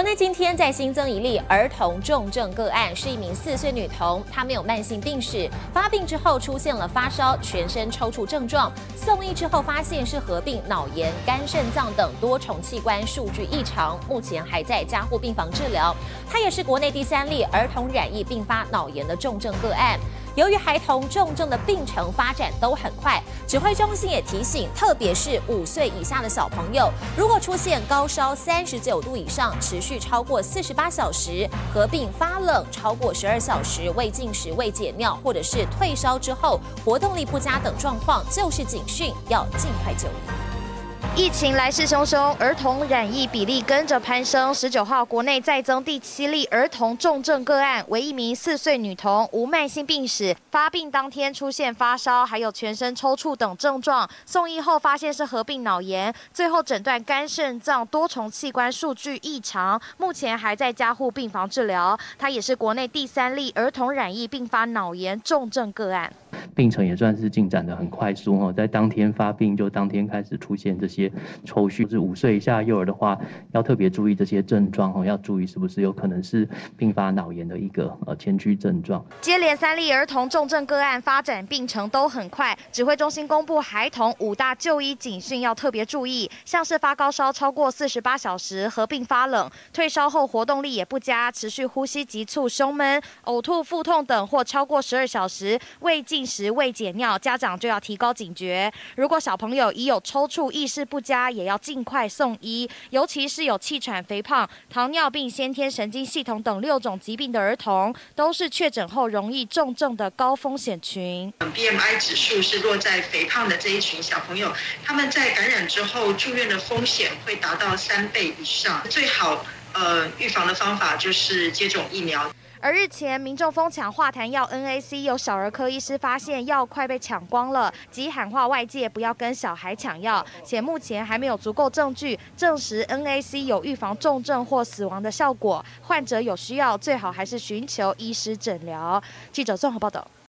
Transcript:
内今天再新增一例儿童重症个案，是一名4岁女童，她没有慢性病史，发病之后出现了发烧、全身抽搐症状，送医之后发现是合并脑炎、肝肾脏等多重器官数据异常，目前还在加护病房治疗。她也是国内第3例儿童染疫并发脑炎的重症个案。 由于孩童重症的病程发展都很快，指挥中心也提醒，特别是5岁以下的小朋友，如果出现高烧39度以上，持续超过48小时，合并发冷超过12小时，未进食、未解尿，或者是退烧之后活动力不佳等状况，就是警讯，要尽快就医。 疫情来势汹汹，儿童染疫比例跟着攀升。19号，国内再增第7例儿童重症个案，为一名4岁女童，无慢性病史，发病当天出现发烧，还有全身抽搐等症状。送医后发现是合并脑炎，最后诊断肝肾脏多重器官数据异常，目前还在加护病房治疗。她也是国内第3例儿童染疫并发脑炎重症个案。 病程也算是进展得很快速哦，在当天发病就当天开始出现这些抽搐，是5岁以下幼儿的话，要特别注意这些症状哦，要注意是不是有可能是并发脑炎的一个前驱症状。 接连3例儿童重症个案发展病程都很快，指挥中心公布孩童5大就医警讯要特别注意，像是发高烧超过48小时，合并发冷，退烧后活动力也不佳，持续呼吸急促、胸闷、呕吐、腹痛等，或超过12小时未进食、未解尿，家长就要提高警觉。如果小朋友已有抽搐、意识不佳，也要尽快送医。尤其是有气喘、肥胖、糖尿病、先天神经系统等6种疾病的儿童，都是确诊后容易重症的高风险群。 BMI 指数是落在肥胖的这一群小朋友，他们在感染之后住院的风险会达到3倍以上。最好预防的方法就是接种疫苗。 而日前，民众疯抢化痰药 NAC， 有小儿科医师发现药快被抢光了，即喊话外界不要跟小孩抢药。且目前还没有足够证据证实 NAC 有预防重症或死亡的效果。患者有需要，最好还是寻求医师诊疗。记者综合报道。